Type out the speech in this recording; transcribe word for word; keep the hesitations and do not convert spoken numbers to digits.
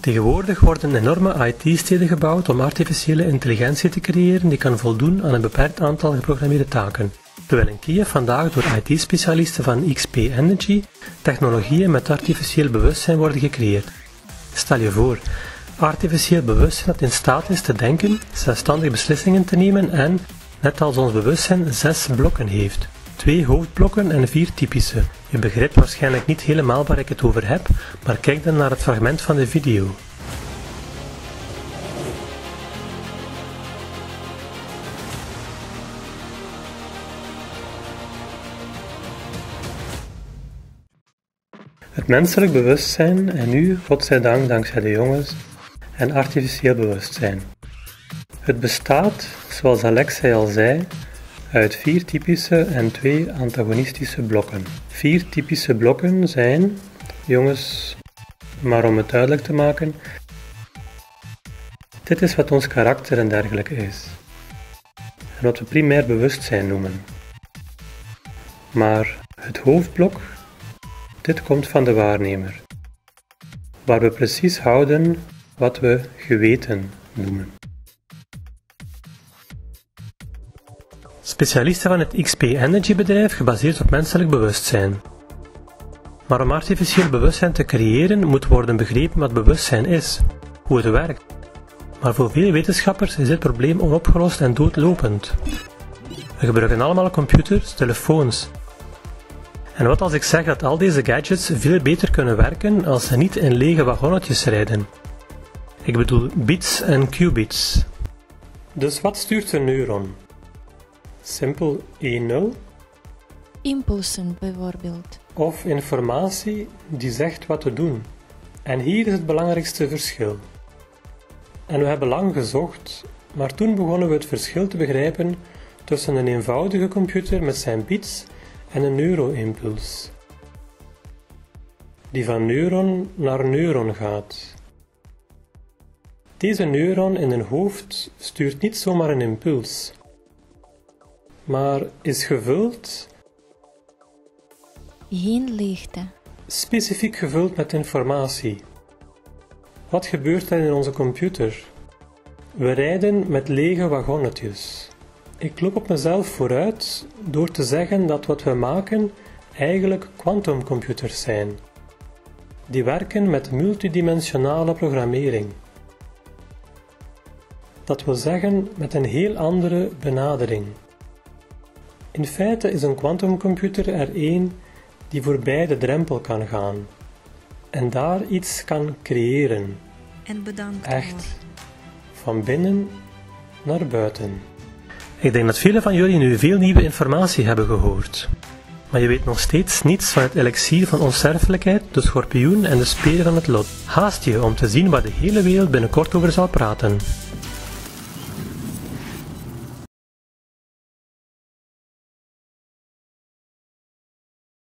Tegenwoordig worden enorme I T-steden gebouwd om artificiële intelligentie te creëren die kan voldoen aan een beperkt aantal geprogrammeerde taken. Terwijl in Kiev vandaag door I T-specialisten van X P Energy technologieën met artificieel bewustzijn worden gecreëerd. Stel je voor, artificieel bewustzijn dat in staat is te denken, zelfstandig beslissingen te nemen en, net als ons bewustzijn, zes blokken heeft. Twee hoofdblokken en vier typische. Je begrijpt waarschijnlijk niet helemaal waar ik het over heb, maar kijk dan naar het fragment van de video. Het menselijk bewustzijn en nu, godzijdank dankzij de jongens, en artificieel bewustzijn. Het bestaat, zoals Alexei al zei, uit vier typische en twee antagonistische blokken. Vier typische blokken zijn, jongens, maar om het duidelijk te maken, dit is wat ons karakter en dergelijke is. En wat we primair bewustzijn noemen. Maar het hoofdblok, dit komt van de waarnemer, waar we precies houden wat we geweten noemen. Specialisten van het X P Energy bedrijf gebaseerd op menselijk bewustzijn. Maar om artificieel bewustzijn te creëren moet worden begrepen wat bewustzijn is, hoe het werkt. Maar voor veel wetenschappers is dit probleem onopgelost en doodlopend. We gebruiken allemaal computers, telefoons. En wat als ik zeg dat al deze gadgets veel beter kunnen werken als ze niet in lege wagonnetjes rijden? Ik bedoel bits en qubits. Dus wat stuurt een neuron? Simpel één nul? Impulsen bijvoorbeeld. Of informatie die zegt wat te doen. En hier is het belangrijkste verschil. En we hebben lang gezocht, maar toen begonnen we het verschil te begrijpen tussen een eenvoudige computer met zijn bits en een neuroimpuls, die van neuron naar neuron gaat. Deze neuron in een hoofd stuurt niet zomaar een impuls, maar is gevuld, geen leegte, specifiek gevuld met informatie. Wat gebeurt er in onze computer? We rijden met lege wagonnetjes. Ik loop op mezelf vooruit door te zeggen dat wat we maken eigenlijk quantumcomputers zijn. Die werken met multidimensionale programmering. Dat wil zeggen met een heel andere benadering. In feite is een quantumcomputer er één die voorbij de drempel kan gaan en daar iets kan creëren. En bedankt. Echt. Van binnen naar buiten. Ik denk dat velen van jullie nu veel nieuwe informatie hebben gehoord. Maar je weet nog steeds niets van het elixier van onsterfelijkheid, de schorpioen en de speer van het lot. Haast je om te zien waar de hele wereld binnenkort over zal praten.